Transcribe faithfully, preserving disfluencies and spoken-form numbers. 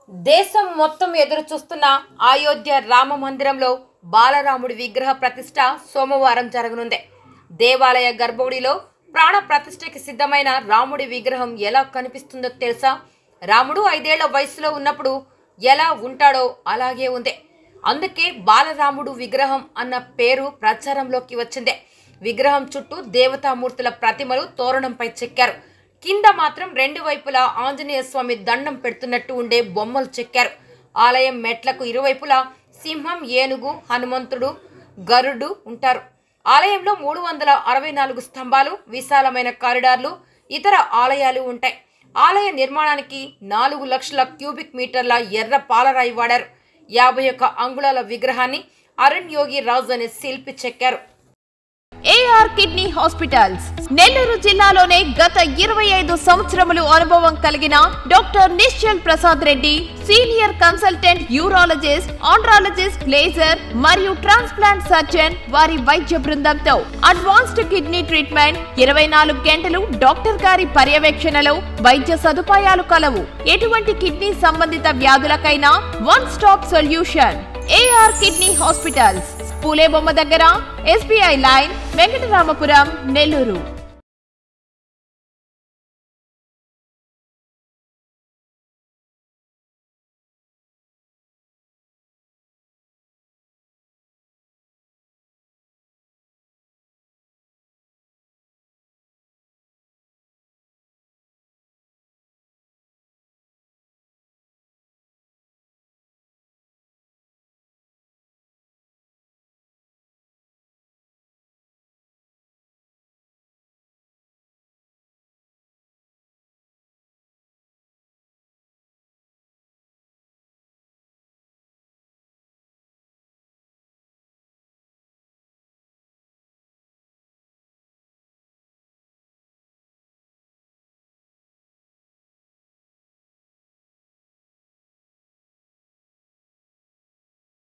దేశం మొత్తం ఎదురు చూస్తున్న అయోధ్య రామ మందిరంలో బాలరాముడి విగ్రహ ప్రతిష్ఠ సోమవారం జరగనుంది. దేవాలయ గర్భగుడిలో ప్రాణ ప్రతిష్ఠకి సిద్ధమైన రాముడి విగ్రహం ఎలా కనిపిస్తుందో తెలుసా? రాముడు ఐదేళ్ల వయసులో ఉన్నప్పుడు ఎలా ఉంటాడో అలాగే ఉంది. అందుకే బాలరాముడు విగ్రహం అన్న పేరు ప్రచారంలోకి వచ్చింది. విగ్రహం చుట్టూ దేవతామూర్తుల ప్రతిమలు తోరణంపై చెక్కారు. కింద మాత్రం రెండు వైపులా ఆంజనేయ స్వామి దండం పెడుతున్నట్టు ఉండే బొమ్మలు చెక్కారు. ఆలయం మెట్లకు ఇరువైపులా సింహం, ఏనుగు, హనుమంతుడు, గరుడు ఉంటారు. ఆలయంలో మూడు వందల అరవై నాలుగు స్తంభాలు, విశాలమైన కారిడార్లు, ఇతర ఆలయాలు ఉంటాయి. ఆలయ నిర్మాణానికి నాలుగు లక్షల క్యూబిక్ మీటర్ల ఎర్ర పాలరాయి వాడారు. యాభై ఒక్క అంగుళాల విగ్రహాన్ని అరుణ్ యోగి రాజు అనే శిల్పి చెక్కారు. ఏఆర్ కిడ్నీ హాస్పిటల్స్ నెల్లూరు జిల్లాలోనే గత ఇరవై ఐదు సంవత్సరములు అనుభవం కలిగిన doctor Nischal Prasad Reddy, senior consultant urologist, andrologist, laser మరియు ట్రాన్స్ప్లాంట్ సర్జన్ వారి వైద్య బృందంతో అడ్వాన్స్డ్ కిడ్నీ ట్రీట్మెంట్, ఇరవై నాలుగు గంటలు డాక్టర్ గారి పర్యవేక్షణలో వైద్య సదుపాయాలు కలవు. ఎటువంటి కిడ్నీ సంబంధిత వ్యాధులకైనా one stop solution. AR kidney hospitals, Phule బొమ్మ దగ్గర, ఎస్బీఐ లైన్, వెంకటరామపురం, నెల్లూరు.